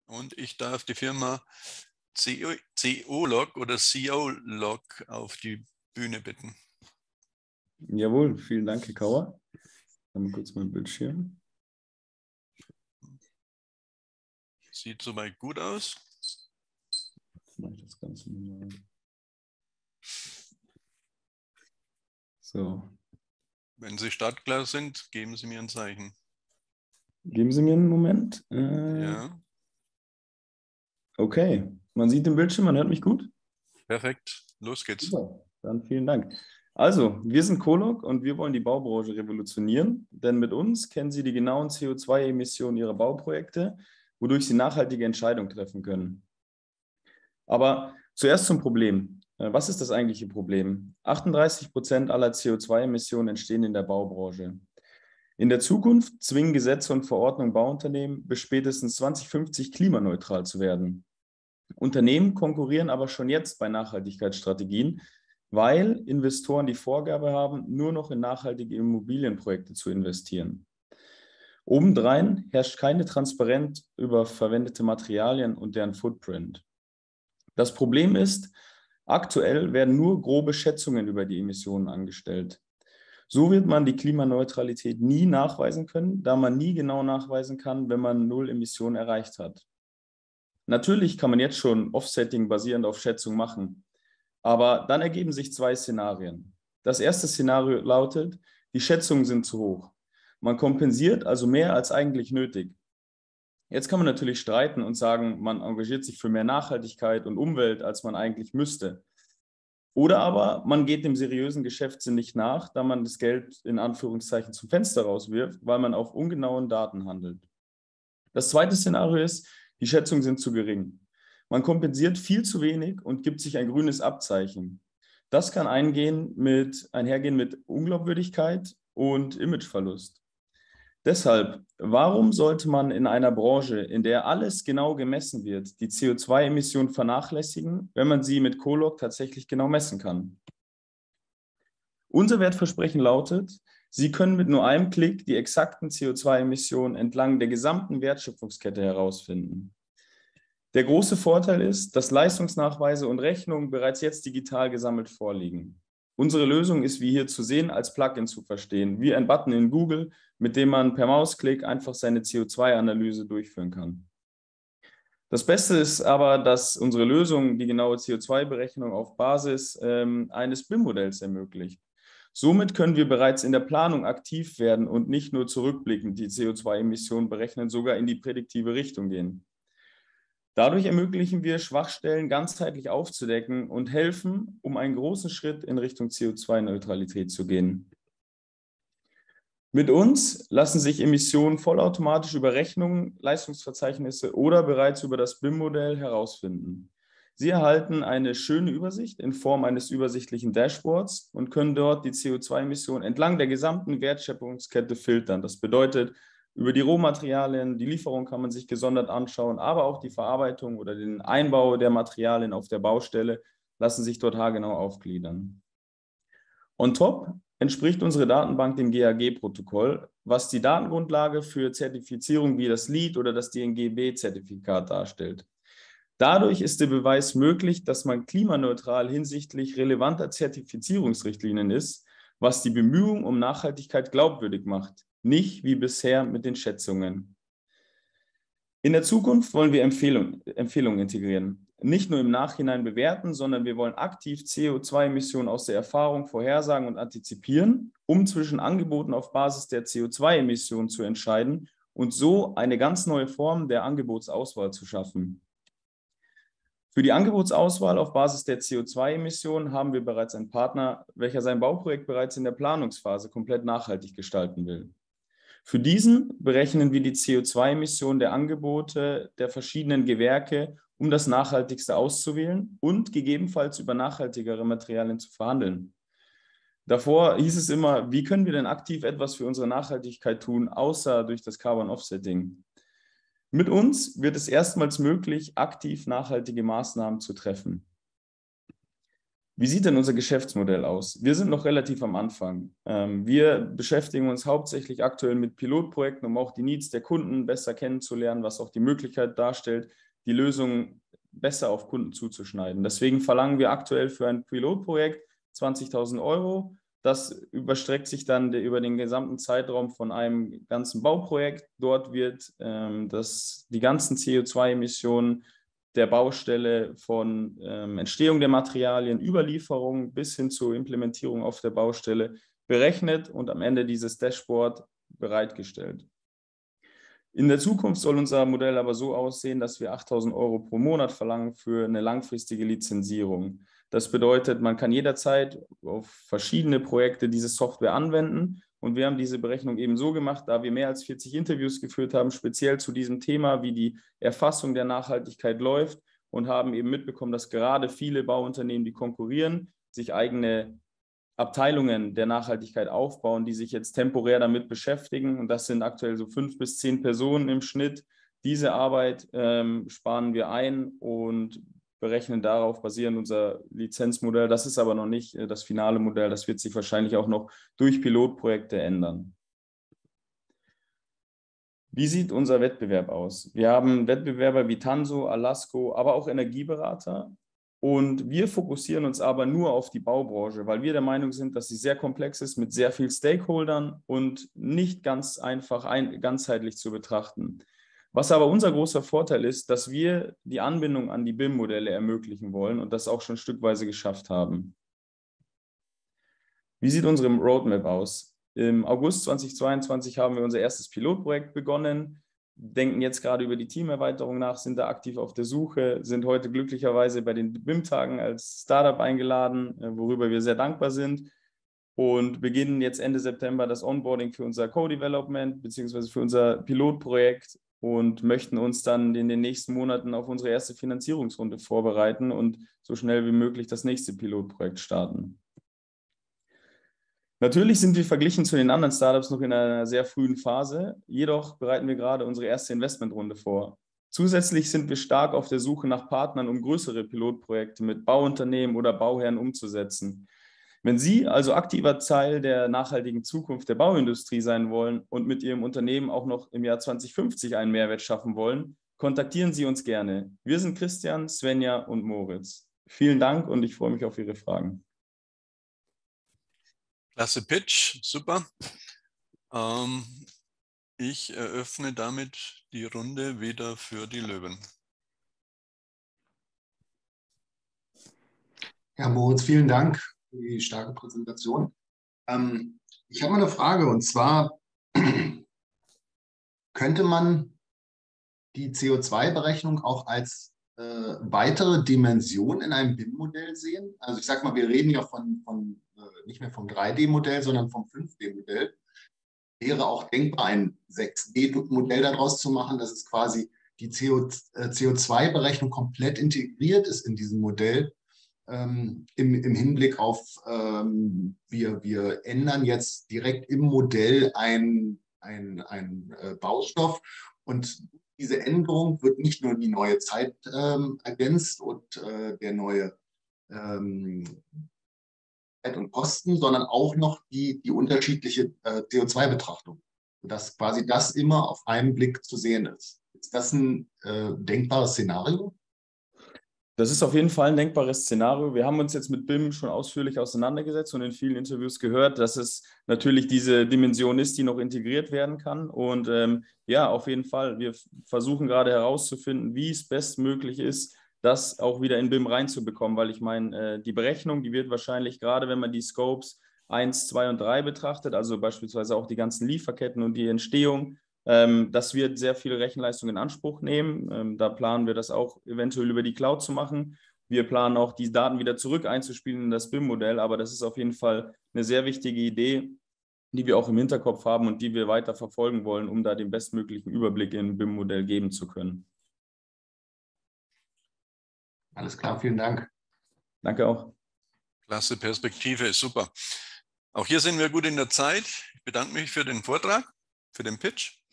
Und ich darf die Firma CO-Log oder CO-Log auf die Bühne bitten. Jawohl, vielen Dank, Herr Kauer. Mal kurz mein Bildschirm. Sieht soweit gut aus. Jetzt mache ich das Ganze mal. So. Wenn Sie startklar sind, geben Sie mir ein Zeichen. Geben Sie mir einen Moment. Ja, Okay, man sieht den Bildschirm, man hört mich gut? perfekt. Los geht's. Super, dann vielen Dank. Also, wir sind CO-Log und wir wollen die Baubranche revolutionieren, denn mit uns kennen Sie die genauen CO2-Emissionen Ihrer Bauprojekte, wodurch Sie nachhaltige Entscheidungen treffen können. Aber zuerst zum Problem. Was ist das eigentliche Problem? 38% aller CO2-Emissionen entstehen in der Baubranche. In der Zukunft zwingen Gesetze und Verordnungen Bauunternehmen bis spätestens 2050 klimaneutral zu werden. Unternehmen konkurrieren aber schon jetzt bei Nachhaltigkeitsstrategien, weil Investoren die Vorgabe haben, nur noch in nachhaltige Immobilienprojekte zu investieren. Obendrein herrscht keine Transparenz über verwendete Materialien und deren Footprint. Das Problem ist, aktuell werden nur grobe Schätzungen über die Emissionen angestellt. So wird man die Klimaneutralität nie nachweisen können, da man nie genau nachweisen kann, wenn man Null Emissionen erreicht hat. Natürlich kann man jetzt schon Offsetting basierend auf Schätzung machen, aber dann ergeben sich zwei Szenarien. Das erste Szenario lautet, die Schätzungen sind zu hoch. Man kompensiert also mehr als eigentlich nötig. Jetzt kann man natürlich streiten und sagen, man engagiert sich für mehr Nachhaltigkeit und Umwelt, als man eigentlich müsste. Oder aber man geht dem seriösen Geschäftssinn nicht nach, da man das Geld in Anführungszeichen zum Fenster rauswirft, weil man auf ungenauen Daten handelt. Das zweite Szenario ist, die Schätzungen sind zu gering. Man kompensiert viel zu wenig und gibt sich ein grünes Abzeichen. Das kann einhergehen mit Unglaubwürdigkeit und Imageverlust. Deshalb, warum sollte man in einer Branche, in der alles genau gemessen wird, die CO2-Emissionen vernachlässigen, wenn man sie mit CO-Log tatsächlich genau messen kann? Unser Wertversprechen lautet, Sie können mit nur einem Klick die exakten CO2-Emissionen entlang der gesamten Wertschöpfungskette herausfinden. Der große Vorteil ist, dass Leistungsnachweise und Rechnungen bereits jetzt digital gesammelt vorliegen. Unsere Lösung ist, wie hier zu sehen, als Plugin zu verstehen, wie ein Button in Google, mit dem man per Mausklick einfach seine CO2-Analyse durchführen kann. Das Beste ist aber, dass unsere Lösung die genaue CO2-Berechnung auf Basis eines BIM-Modells ermöglicht. Somit können wir bereits in der Planung aktiv werden und nicht nur zurückblickend die CO2-Emissionen berechnen, sogar in die prädiktive Richtung gehen. Dadurch ermöglichen wir, Schwachstellen ganzheitlich aufzudecken und helfen, um einen großen Schritt in Richtung CO2-Neutralität zu gehen. Mit uns lassen sich Emissionen vollautomatisch über Rechnungen, Leistungsverzeichnisse oder bereits über das BIM-Modell herausfinden. Sie erhalten eine schöne Übersicht in Form eines übersichtlichen Dashboards und können dort die CO2-Emissionen entlang der gesamten Wertschöpfungskette filtern. Das bedeutet, über die Rohmaterialien, die Lieferung kann man sich gesondert anschauen, aber auch die Verarbeitung oder den Einbau der Materialien auf der Baustelle lassen sich dort haargenau aufgliedern. On top entspricht unsere Datenbank dem GAG-Protokoll, was die Datengrundlage für Zertifizierung wie das LEED oder das DNGB-Zertifikat darstellt. Dadurch ist der Beweis möglich, dass man klimaneutral hinsichtlich relevanter Zertifizierungsrichtlinien ist, was die Bemühungen um Nachhaltigkeit glaubwürdig macht, nicht wie bisher mit den Schätzungen. In der Zukunft wollen wir Empfehlungen integrieren. Nicht nur im Nachhinein bewerten, sondern wir wollen aktiv CO2-Emissionen aus der Erfahrung vorhersagen und antizipieren, um zwischen Angeboten auf Basis der CO2-Emissionen zu entscheiden und so eine ganz neue Form der Angebotsauswahl zu schaffen. Für die Angebotsauswahl auf Basis der CO2-Emissionen haben wir bereits einen Partner, welcher sein Bauprojekt bereits in der Planungsphase komplett nachhaltig gestalten will. Für diesen berechnen wir die CO2-Emissionen der Angebote der verschiedenen Gewerke, um das Nachhaltigste auszuwählen und gegebenenfalls über nachhaltigere Materialien zu verhandeln. Davor hieß es immer, wie können wir denn aktiv etwas für unsere Nachhaltigkeit tun, außer durch das Carbon Offsetting? Mit uns wird es erstmals möglich, aktiv nachhaltige Maßnahmen zu treffen. Wie sieht denn unser Geschäftsmodell aus? Wir sind noch relativ am Anfang. Wir beschäftigen uns hauptsächlich aktuell mit Pilotprojekten, um auch die Needs der Kunden besser kennenzulernen, was auch die Möglichkeit darstellt, die Lösung besser auf Kunden zuzuschneiden. Deswegen verlangen wir aktuell für ein Pilotprojekt 20.000 Euro. Das überstreckt sich dann über den gesamten Zeitraum von einem ganzen Bauprojekt. Dort wird die ganzen CO2-Emissionen der Baustelle von Entstehung der Materialien, Überlieferung bis hin zur Implementierung auf der Baustelle berechnet und am Ende dieses Dashboard bereitgestellt. In der Zukunft soll unser Modell aber so aussehen, dass wir 8.000 Euro pro Monat verlangen für eine langfristige Lizenzierung. Das bedeutet, man kann jederzeit auf verschiedene Projekte diese Software anwenden. Und wir haben diese Berechnung eben so gemacht, da wir mehr als 40 Interviews geführt haben, speziell zu diesem Thema, wie die Erfassung der Nachhaltigkeit läuft, und haben eben mitbekommen, dass gerade viele Bauunternehmen, die konkurrieren, sich eigene Abteilungen der Nachhaltigkeit aufbauen, die sich jetzt temporär damit beschäftigen. Und das sind aktuell so 5 bis 10 Personen im Schnitt. Diese Arbeit sparen wir ein und berechnen darauf basierend unser Lizenzmodell. Das ist aber noch nicht das finale Modell. Das wird sich wahrscheinlich auch noch durch Pilotprojekte ändern. Wie sieht unser Wettbewerb aus? Wir haben Wettbewerber wie Tanso, Alasco, aber auch Energieberater. Und wir fokussieren uns aber nur auf die Baubranche, weil wir der Meinung sind, dass sie sehr komplex ist mit sehr vielen Stakeholdern und nicht ganz einfach ganzheitlich zu betrachten. Was aber unser großer Vorteil ist, dass wir die Anbindung an die BIM-Modelle ermöglichen wollen und das auch schon stückweise geschafft haben. Wie sieht unsere Roadmap aus? Im August 2022 haben wir unser erstes Pilotprojekt begonnen, denken jetzt gerade über die Teamerweiterung nach, sind da aktiv auf der Suche, sind heute glücklicherweise bei den BIM-Tagen als Startup eingeladen, worüber wir sehr dankbar sind, und beginnen jetzt Ende September das Onboarding für unser Co-Development bzw. für unser Pilotprojekt und möchten uns dann in den nächsten Monaten auf unsere erste Finanzierungsrunde vorbereiten und so schnell wie möglich das nächste Pilotprojekt starten. Natürlich sind wir verglichen zu den anderen Startups noch in einer sehr frühen Phase, jedoch bereiten wir gerade unsere erste Investmentrunde vor. Zusätzlich sind wir stark auf der Suche nach Partnern, um größere Pilotprojekte mit Bauunternehmen oder Bauherren umzusetzen. Wenn Sie also aktiver Teil der nachhaltigen Zukunft der Bauindustrie sein wollen und mit Ihrem Unternehmen auch noch im Jahr 2050 einen Mehrwert schaffen wollen, kontaktieren Sie uns gerne. Wir sind Christian, Svenja und Moritz. Vielen Dank und ich freue mich auf Ihre Fragen. Klasse Pitch, super. Ich eröffne damit die Runde wieder für die Löwen. Ja, Moritz, vielen Dank für die starke Präsentation. Ich habe mal eine Frage, und zwar könnte man die CO2-Berechnung auch als weitere Dimension in einem BIM-Modell sehen? Also ich sage mal, wir reden ja nicht mehr vom 3D-Modell, sondern vom 5D-Modell. Wäre auch denkbar, ein 6D-Modell daraus zu machen, dass es quasi die CO2-Berechnung komplett integriert ist in diesem Modell, im Hinblick auf, wir ändern jetzt direkt im Modell einen Baustoff, und diese Änderung wird nicht nur die neue Zeit ergänzt und der neue Zeit und Kosten, sondern auch noch die unterschiedliche CO2-Betrachtung, sodass quasi das immer auf einen Blick zu sehen ist. Ist das ein denkbares Szenario? Das ist auf jeden Fall ein denkbares Szenario. Wir haben uns jetzt mit BIM schon ausführlich auseinandergesetzt und in vielen Interviews gehört, dass es natürlich diese Dimension ist, die noch integriert werden kann. Und ja, auf jeden Fall. Wir versuchen gerade herauszufinden, wie es bestmöglich ist, das auch wieder in BIM reinzubekommen, weil ich meine, die Berechnung, die wird wahrscheinlich, gerade wenn man die Scopes 1, 2 und 3 betrachtet, also beispielsweise auch die ganzen Lieferketten und die Entstehung, das wird sehr viel Rechenleistung in Anspruch nehmen. Da planen wir das auch eventuell über die Cloud zu machen. Wir planen auch, die Daten wieder zurück einzuspielen in das BIM-Modell, aber das ist auf jeden Fall eine sehr wichtige Idee, die wir auch im Hinterkopf haben und die wir weiter verfolgen wollen, um da den bestmöglichen Überblick im BIM-Modell geben zu können. Alles klar, vielen Dank. Danke auch. Klasse Perspektive, super. Auch hier sind wir gut in der Zeit. Ich bedanke mich für den Vortrag, für den Pitch.